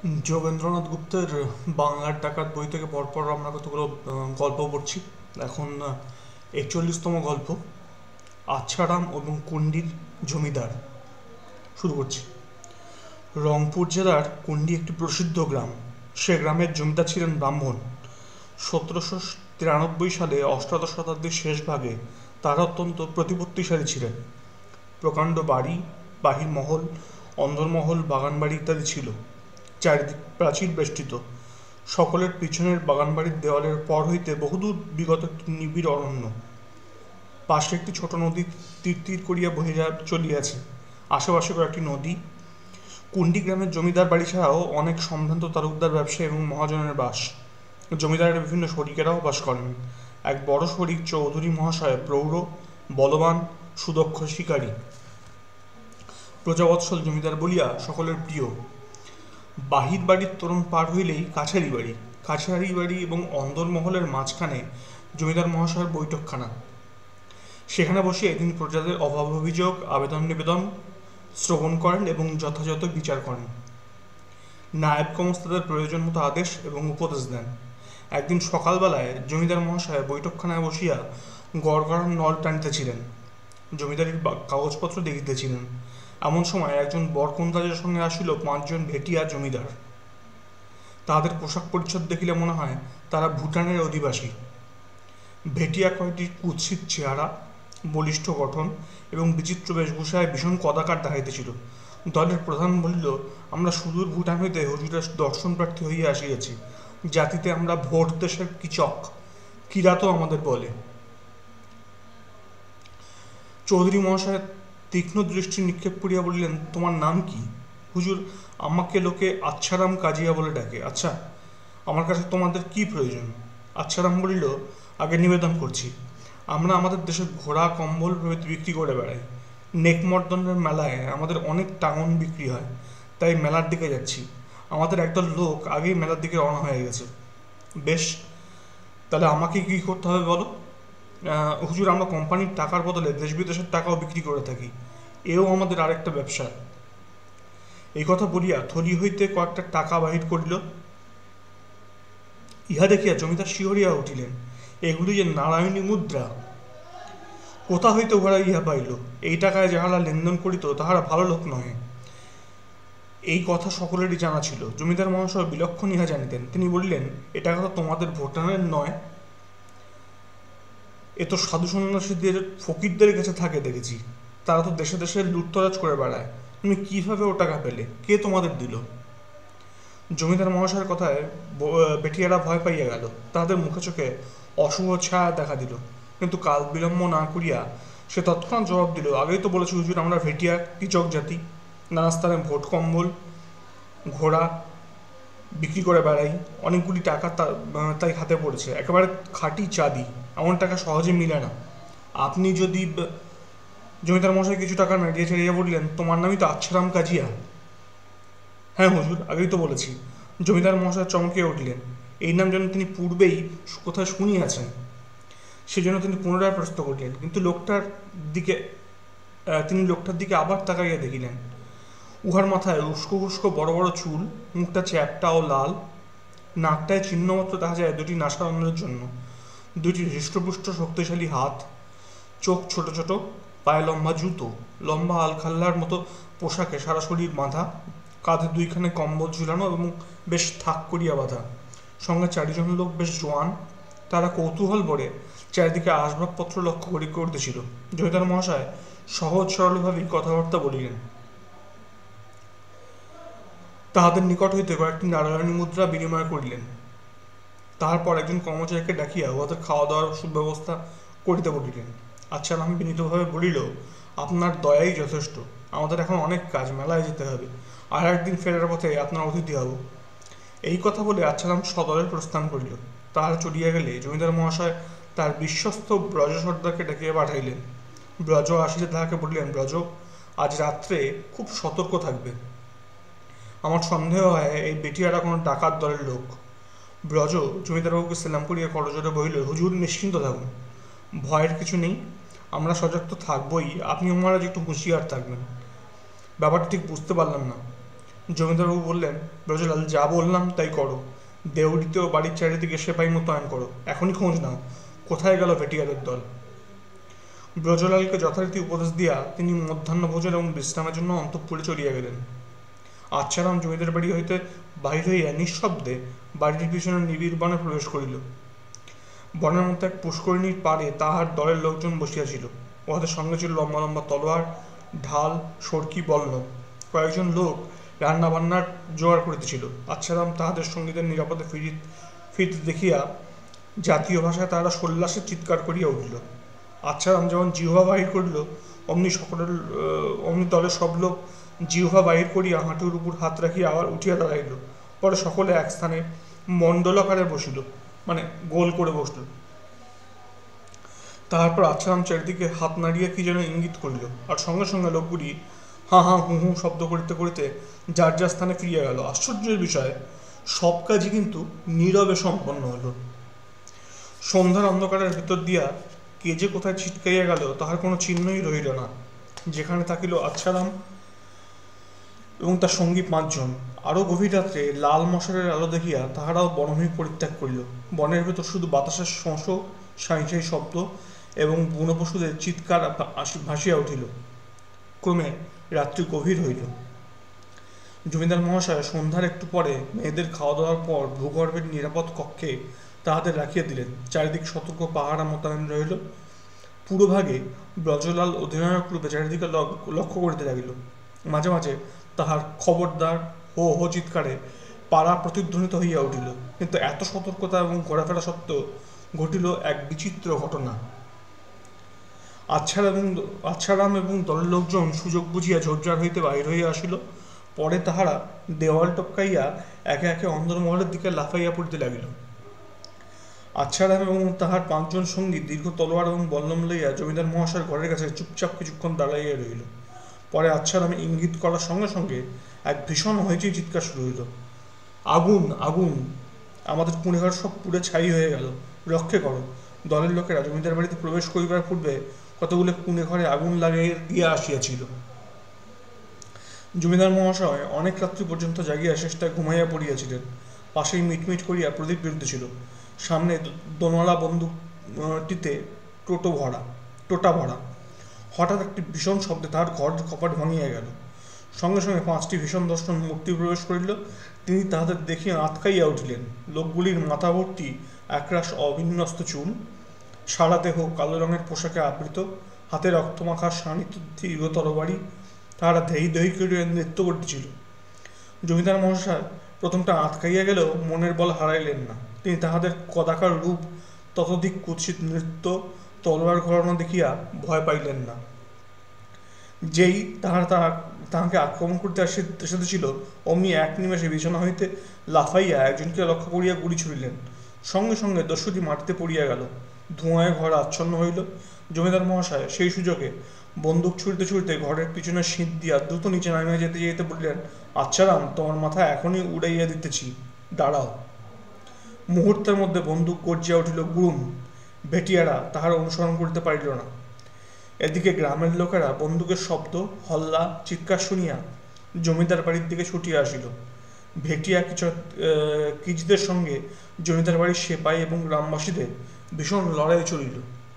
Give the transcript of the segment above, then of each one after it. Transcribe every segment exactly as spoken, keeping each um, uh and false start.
যোগেন্দ্রনাথ গুপ্তের বাংলার ডাকাত বই থেকে পরপর আমরা কতগুলো আহ, গল্প পড়ছি। এখন একচল্লিশতম গল্প, আচ্ছারাম এবং কুন্ডির জমিদার শুরু করছি। রংপুর জেলার কুন্ডি একটি প্রসিদ্ধ গ্রাম। সে গ্রামের জমিদার ছিলেন ব্রাহ্মণ। সতেরোশো তিরানব্বই সালে অষ্টাদশ শতাব্দীর শেষ ভাগে তারা অত্যন্ত প্রতিপত্তিশালী ছিলেন। প্রকাণ্ড বাড়ি, বাহির মহল, অন্দরমহল, বাগানবাড়ি ইত্যাদি ছিল। চারিদিক প্রাচীর বেষ্টিত। সকলের পিছনের বাগানবাড়ির দেওয়ালের পর হইতে বহুদূর বিগত একটি নিবিড় অরণ্য। পাশে একটি ছোট নদী তীর তীর করিয়া বহিয়া চলিয়াছে। আশেপাশে কয়েকটি নদী। কুন্ডি গ্রামের জমিদার বাড়ি ছাড়াও অনেক সম্ভ্রান্ত তালুকদার, ব্যবসায়ী এবং মহাজনের বাস। জমিদারের বিভিন্ন শরিকেরাও বাস করেন। এক বড় শরিক চৌধুরী মহাশয় প্রৌঢ়, বলবান, সুদক্ষ শিকারী, প্রজাবৎসল জমিদার বলিয়া সকলের প্রিয়। বাহির বাড়ির তোরণ পার হইলেই কাছারি বাড়ি। কাছারি বাড়ি এবং অন্দরমহলের মাঝখানে জমিদার মহাশয়ের বৈঠকখানা। সেখানে বসিয়া তিনি প্রজাদের অভাব অভিযোগ, আবেদন নিবেদন শ্রবণ করেন এবং যথাযথ বিচার করেন। নায়েব কমস্তাদের প্রয়োজন মতো আদেশ এবং উপদেশ দেন। একদিন সকালবেলায় জমিদার মহাশয় বৈঠকখানায় বসিয়া গড়গড়ার নল টানিতেছিলেন, জমিদারির কাগজপত্র দেখিতেছিলেন। এমন সময় একজন বরকন্দাজের সঙ্গে আসিল পাঁচজন ভেটিয়া জমিদার। তাহাদের পোশাক পরিচ্ছদ দেখিলে মনে হয় তারা ভুটানের অধিবাসী। ভেটিয়া কয়টি কুৎসিত চেহারা, বলিষ্ঠ গঠন এবং বিচিত্র বেশভূষায় ভীষণ কদাকার দেখাইতেছিল। দলের প্রধান বলিল, আমরা সুদূর ভুটান হইতে হুজুরের দর্শন প্রার্থী হইয়া আসিয়াছি। জাতিতে আমরা ভোট দেশের কিচক, কিরাতও আমাদের বলে। চৌধুরী মহাশয় তীক্ষ্ণ দৃষ্টি নিক্ষেপ করিয়া বলিলেন, তোমার নাম কি? হুজুর, আমাকে লোকে আচ্ছারাম কাজিয়া বলে ডাকে। আচ্ছা, আমার কাছে তোমাদের কি প্রয়োজন? আচ্ছারাম বলিল, আগে নিবেদন করছি, আমরা আমাদের দেশে ঘোড়া, কম্বল প্রভৃতি বিক্রি করে বেড়াই। নেকমর্দনের মেলায় আমাদের অনেক টাঙন বিক্রি হয়, তাই মেলার দিকে যাচ্ছি। আমাদের একদল লোক আগেই মেলার দিকে রওনা হয়ে গেছে। বেশ, তাহলে আমাকে কী করতে হবে বলো? হুজুর, আমরা কোম্পানির টাকার বদলে দেশ বিদেশের টাকাও বিক্রি করে থাকি। এও আমাদের আরেকটা ব্যবসা। এই কথা বলিয়া থলি হইতে কয়েকটা টাকা বাহির করিল। ইহা দেখিয়া জমিদার শিহরিয়া উঠিলেন। এগুলি যে নারায়ণী মুদ্রা! কোথা হইতে উহারা ইহা পাইল? এই টাকায় যাহারা লেনদেন করিত তাহারা ভালো লোক নহে। এই কথা সকলেরই জানা ছিল। জমিদার মহাশয় বিলক্ষণ ইহা জানিতেন। তিনি বলিলেন, এ টাকা তো তোমাদের ভোটারের নয়, এ তো সাধু সন্ন্যাসীদের, ফকিরদের কাছে থাকে দেখেছি। তারা তো দেশে দেশে লুটতরাজ করে বেড়ায়। তুমি কিভাবে ও টাকা পেলে? কে তোমাদের দিল? জমিদার মহাশয়ের কথায় বেটিয়ারা ভয় পাইয়া গেল। তাহাদের মুখে চোখে অশুভ ছায়া দেখা দিল। কিন্তু কাল বিলম্ব না করিয়া সে তৎক্ষণাৎ জবাব দিল, আগেই তো বলেছি হুজুর, আমরা ভেটিয়া কৃচক জাতি। নানা স্থানে ভোট, কম্বল, ঘোড়া বিক্রি করে বেড়াই। অনেকগুলি টাকা তাই হাতে পড়েছে, একেবারে খাঁটি চাঁদি। এমন টাকা সহজে মিলে না। আপনি যদি... জমিদার মশাই কিছু টাকা নাড়িয়ে ছাড়িয়ে বললেন, তোমার নামই তো আচ্ছারাম কাজিয়া? হ্যাঁ হুজুর, আগেই তো বলেছি। জমিদার মহাশয় চমকে উঠলেন। এই নাম যেন তিনি পূর্বেই কোথায় শুনিয়াছেন। সেজন্য তিনি পুনরায় প্রশ্ন করিলেন, কিন্তু লোকটার দিকে তিনি লোকটার দিকে আবার তাকাইয়া দেখিলেন। উহার মাথায় উস্কো উস্কো বড় বড় চুল, মুখটা চ্যাপটা ও লাল, নাকটায় চিহ্নমাত্র দেখা যায় দুটি নাসারন্ধ্রের জন্য, দুটি হৃষ্টপুষ্ট শক্তিশালী হাত, চোখ ছোট ছোট, পায়ে লম্বা জুতো, লম্বা আলখাল্লার মতো পোশাকে সারা শরীর বাঁধা, কাঁধে দুইখানে কম্বল ঝুলানো এবং বেশ থাক করিয়া বাঁধা। সঙ্গে চারিজন লোক বেশ জোয়ান। তারা কৌতূহল ভরে চারিদিকে আসবাবপত্র লক্ষ্য করি করতেছিল। জমিদার মহাশয় সহজ সরলভাবেই কথাবার্তা বলিলেন। তাহাদের নিকট হইতে কয়েকটি নারায়ণী মুদ্রা বিনিময় করিলেন। তাহার পর একজন কর্মচারীকে ডাকিয়া উহাদের খাওয়া দাওয়ার সুব্যবস্থা করিতে বলিলেন। আচ্ছা, আমি বিনীতভাবে বলিল, আপনার দয়াই যথেষ্ট। আমাদের এখন অনেক কাজ, মেলায় যেতে হবে। আর একদিন ফেরার পথে আপনার অতিথি হব। এই কথা বলে আচ্ছারাম সদরে প্রস্থান করিল। তাহারা চলিয়া গেলে জমিদার মহাশয় তার বিশ্বস্ত ব্রজ সর্দারকে ডাকিয়া পাঠাইলেন। ব্রজ আসিলে তাহাকে বলিলেন, ব্রজ, আজ রাত্রে খুব সতর্ক থাকবে। আমার সন্দেহ হয় এই বেটিয়ারা কোনো ডাকাত দলের লোক। ব্রজ জমিদারবাবুকে সেলাম করিয়া করজোড়ে বলিল, হুজুর নিশ্চিন্ত থাকুন, ভয়ের কিছু নেই। আমরা সজাগ তো থাকবই, আপনি মহারাজ একটু হুঁশিয়ার থাকবেন। ব্যাপারটা ঠিক বুঝতে পারলাম না। জমিদারবাবু বললেন, ব্রজলাল, যা বললাম তাই করো। দেউড়িতে ও বাড়ির চারিদিকে সেপাই মোতায়েন করো। এখনই খোঁজ নাও কোথায় গেল ভেটিয়ারের দল। ব্রজলালকে যথারীতি উপদেশ দিয়া তিনি মধ্যাহ্নভোজন এবং বিশ্রামের জন্য অন্তঃপুরে চলিয়া গেলেন। আচ্ছারাম জমিদার বাড়ি হইতে বাহির হইয়া নিঃশব্দে বাড়ির পিছনে নিবিড় বনে প্রবেশ করিল। বনের মধ্যে এক পুষ্করিণীর পাড়ে তাহার দলের লোকজন বসিয়াছিল। উহাদের সঙ্গে ছিল লম্বা লম্বা তলোয়ার, ঢাল, সরকি, বল্লম। কয়েকজন লোক রান্না বান্নার জোগাড় করিতেছিল। আচ্ছারাম তাহাদের সঙ্গীদের নিরাপদে ফিরি ফিরিতে দেখিয়া জাতীয় ভাষায় তাহারা সল্লাসে চিৎকার করিয়া উঠিল। আচ্ছারাম যেমন জিহ্বা বাহির করিল, অমনি সকলের অমনি দলের সব লোক জিহ্বা বাহির করিয়া হাঁটুর উপর হাত রাখিয়া আবার উঠিয়া দাঁড়াইল। পরে সকলে এক স্থানে মণ্ডলাকারে বসিল, মানে গোল করে বসল। তারপর আচ্ছারাম চারিদিকে হাত নাড়িয়া কি যেন ইঙ্গিত করিল, আর সঙ্গে সঙ্গে লোকগুলি হাঁ হাঁ হু হু শব্দ করিতে করিতে যার যার স্থানে ফিরিয়া গেল। আশ্চর্যের বিষয়, সব কাজই কিন্তু নীরবে সম্পন্ন হল। সন্ধ্যার অন্ধকারের ভিতর দিয়া কে যে কোথায় ছিটকাইয়া গেল তাহার কোনো চিহ্নই রহিল না। যেখানে থাকিল আচ্ছারাম এবং তার সঙ্গী পাঁচজন। আরও গভীর রাত্রে লাল মশালের আলো দেখিয়া তাহারাও বনভূমি পরিত্যাগ করিল। বনের ভেতর শুধু বাতাসের শোঁ সাঁই সাঁই শব্দ এবং বুনো পশুদের চিৎকার ভাসিয়া উঠিল। ক্রমে রাত্রি গভীর হইল। জমিদার মহাশয় সন্ধ্যার একটু পরে মেয়েদের খাওয়া দাওয়ার পর ভূগর্ভের নিরাপদ কক্ষে তাহাদের রাখিয়া দিলেন। চারিদিক সতর্ক পাহারা মোতায়েন রহিল। পুরোভাগে ব্রজলাল অধিনায়ক রূপে চারিদিকে লক্ষ্য করিতে লাগিল। মাঝে মাঝে তাহার খবরদার হো হো চিৎকারে পাড়া প্রতিধ্বনিত হইয়া উঠিল। কিন্তু এত সতর্কতা এবং ঘোরাফেরা সত্ত্বেও ঘটিল এক বিচিত্র ঘটনা। আচ্ছারাম এবং আচ্ছারাম এবং দলের লোকজন সুযোগ বুঝিয়া ঝোরঝাড় হইতে বাহির হইয়া আসিল। পরে তাহারা দেওয়াল টপকাইয়া একে একে অন্দরমহলের দিকে লাফাইয়া পড়িতে লাগিল। আচ্ছারাম এবং তাহার পাঁচজন সঙ্গী দীর্ঘ তলোয়ার এবং বল্লম লইয়া জমিদার মহাশয়ের ঘরের কাছে চুপচাপ কিছুক্ষণ দাঁড়াইয়া রহিল। পরে আচ্ছারাম ইঙ্গিত করার সঙ্গে সঙ্গে এক ভীষণ হইচই চিৎকার শুরু হইল। আগুন, আগুন! আমাদের কুঁড়েঘর সব পুড়ে ছাই হয়ে গেল, রক্ষে করো! দলের লোকেরা জমিদার বাড়িতে প্রবেশ করিবার পূর্বে কতগুলো কুঁড়ে ঘরে আগুন লাগাইয়া দিয়া আসিয়াছিল। জমিদার মহাশয় অনেক রাত্রি পর্যন্ত জাগিয়া শেষটায় ঘুমাইয়া পড়িয়াছিলেন। পাশেই মিটমিট করিয়া প্রদীপ জ্বলিতেছিল। সামনে দোনলা বন্দুকটিতে টোটো ভরা টোটা ভরা। হঠাৎ একটি ভীষণ শব্দে তাহার ঘর কপাট ভাঙিয়া গেল। সঙ্গে সঙ্গে পাঁচটি ভীষণ দর্শন মূর্তি প্রবেশ করিল। তিনি তাহাদের দেখিয়া আঁতকাইয়া উঠিলেন। লোকগুলির মাথা ভর্তি একরাশ অবিন্যস্ত চুল, সারা দেহ কালো রঙের পোশাকে আবৃত, হাতে রক্তমাখা শানিত দীর্ঘ তরবারি। তাহারা দেহি দেহি করিয়া নৃত্য করিতেছিল। জমিদার মহাশয় প্রথমটা আঁতকাইয়া গেলেও মনের বল হারাইলেন না। তিনি তাহাদের কদাকার রূপ, ততোধিক কুৎসিত নৃত্য, তলোয়ার ঘোরানো দেখিয়া ভয় পাইলেন না। যেই তাহারা তাহাকে আক্রমণ করিতে আসিতেছিল, অমনি এক নিমেষে বিছানা হইতে লাফাইয়া একজনকে লক্ষ্য করিয়া গুলি ছুড়িলেন। সঙ্গে সঙ্গে দস্যুটি মাটিতে পড়িয়া গেল। ধোঁয়ায় ঘর আচ্ছন্ন হইল। জমিদার মহাশয় সেই সুযোগে বন্দুক ছুড়িতে ছুড়িতে ঘরের পিছনে শীত দিয়া দ্রুত নিচে নামিয়া যেতে যেতে বলিলেন, আচ্ছারাম, তোমার মাথা এখনই উড়াইয়া দিতেছি, দাঁড়াও। মুহূর্তের মধ্যে বন্দুক গর্জিয়া উঠিল। গুরুম! ভেটিয়ারা তাহার অনুসরণ করিতে পারিল না। এদিকে গ্রামের লোকেরা বন্দুকের শব্দ, হল্লা, চিৎকার শুনিয়া জমিদার বাড়ির দিকে ছুটিয়া আসিল। ভেটিয়া কিছু কিচদের সঙ্গে জমিদার বাড়ির সেপাই এবং গ্রামবাসীদের ভীষণ লড়াই চলিল।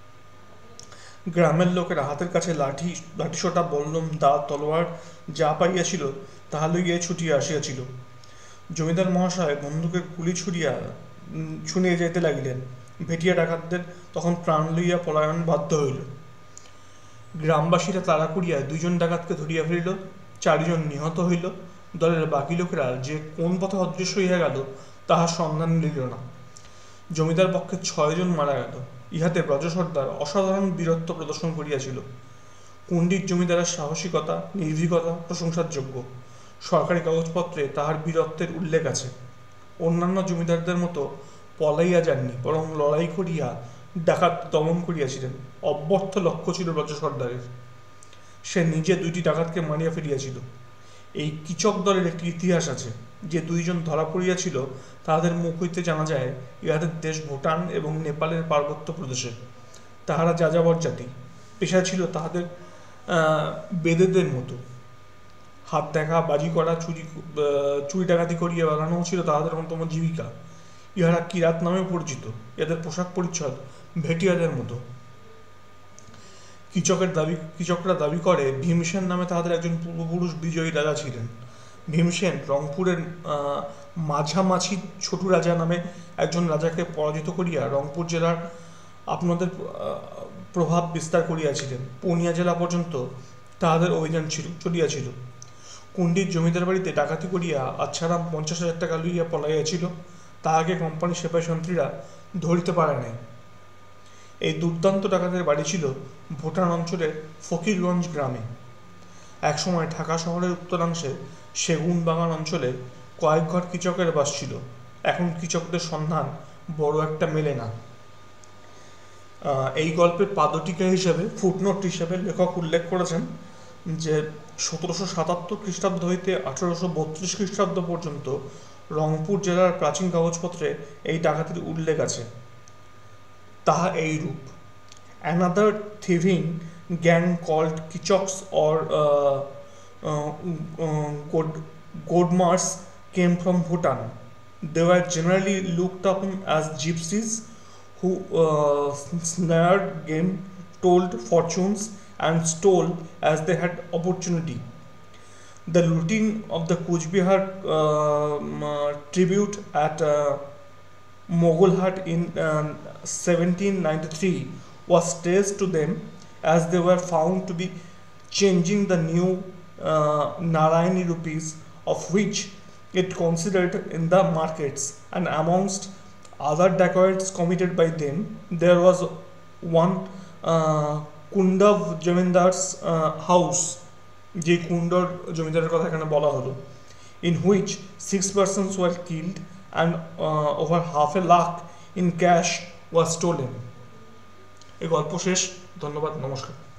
গ্রামের লোকেরা হাতের কাছে লাঠি লাঠিসোঁটা, বল্লম, দা, তলোয়ার যা পাইয়াছিল তাহা লইয়া ছুটিয়া আসিয়াছিল। জমিদার মহাশয় বন্দুকের গুলি ছুড়িয়া ছুঁড়িয়া যাইতে লাগিলেন। ভেটিয়া ডাকাতদের তখন প্রাণ লইয়া পলায়ন বাধ্য হইল। গ্রামবাসীরা তাড়া করিয়া দুইজন ডাকাতকে ধরিয়া ফেলিল। চারিজন নিহত হইল। দলের বাকি লোকেরা যে কোন পথে অদৃশ্য হইয়া গেল তাহার সন্ধান মিলিল না। জমিদার পক্ষে ছয়জন মারা গেল। ইহাতে ব্রজ সর্দার অসাধারণ বীরত্ব প্রদর্শন করিয়াছিল। কুণ্ডির জমিদারের সাহসিকতা, নির্ভীকতা প্রশংসার যোগ্য। সরকারি কাগজপত্রে তাহার বীরত্বের উল্লেখ আছে। অন্যান্য জমিদারদের মতো পলাইয়া যাননি, বরং লড়াই করিয়া ডাকাত দমন করিয়াছিলেন। অব্যর্থ লক্ষ্য ছিল ব্রজ সর্দারের। সে নিজে দুইটি ডাকাতকে মারিয়া ফিরিয়াছিল। এই কিচক দলের একটি ইতিহাস আছে। যে দুইজন ধরা পড়িয়াছিল তাহাদের মুখ হইতে জানা যায় ইহাদের দেশ ভুটান এবং নেপালের পার্বত্য প্রদেশে। তাহারা যাযাবর জাতি। পেশা ছিল তাহাদের বেদেদের মতো। হাত দেখা, বাজি করা, চুরি চুরি ডাকাতি করিয়ে বেড়ানো ছিল তাহাদের অন্যতম জীবিকা। ইহারা কিরাত নামে পরিচিত। এদের পোশাক পরিচ্ছদ ভেটিয়াদের মতো। কীচকের দাবি কীচকরা দাবি করে ভীমসেন নামে তাহাদের একজন পূর্বপুরুষ বিজয়ী রাজা ছিলেন। ভীমসেন রংপুরের মাঝামাছি ছোটু রাজা নামে একজন রাজাকে পরাজিত করিয়া রংপুর জেলার আপনাদের প্রভাব বিস্তার করিয়াছিলেন। পূর্ণিয়া জেলা পর্যন্ত তাহাদের অভিযান ছিল চলিয়াছিল। কুণ্ডির জমিদার বাড়িতে ডাকাতি করিয়া আচ্ছারাম পঞ্চাশ হাজার টাকা লইয়া পলাইয়াছিল, তাহাকে কোম্পানির সেপাই সন্ত্রীরা ধরিতে পারে নাই। এই দুর্দান্ত ডাকাতের বাড়ি ছিল ভুটান অঞ্চলের ফকিরগঞ্জ গ্রামে। একসময় ঢাকা শহরের উত্তরাংশে সেগুন বাগান অঞ্চলে কয়েক ঘর কীচকের বাস ছিল। এখন কীচকদের সন্ধান বড় একটা মেলে না। এই গল্পের পাদটিকা হিসেবে, ফুটনোট হিসেবে লেখক উল্লেখ করেছেন যে সতেরোশো সাতাত্তর খ্রিস্টাব্দ হইতে আঠেরোশো বত্রিশ খ্রিস্টাব্দ পর্যন্ত রংপুর জেলার প্রাচীন কাগজপত্রে এই ডাকাতির উল্লেখ আছে। তাহা এইরূপ: another thieving gang called Kichaks or Godmars came from Bhutan. They were generally looked upon as gypsies who uh, snared game, told fortunes, and stole as they had opportunity. The looting of the Kuch Bihar uh, uh, tribute at uh, Mogulhat in uh, seventeen ninety-three was traced to them, as they were found to be changing the new uh, Narayani rupees, of which it considered in the markets. And amongst other dacoits committed by them, there was one uh, Kundav Jamindar's uh, house, যে কুন্ডর জমিদারের কথা এখানে বলা হলো, in which six persons were killed and uh, over half a lakh in cash was stolen. এই গল্প শেষ। ধন্যবাদ, নমস্কার।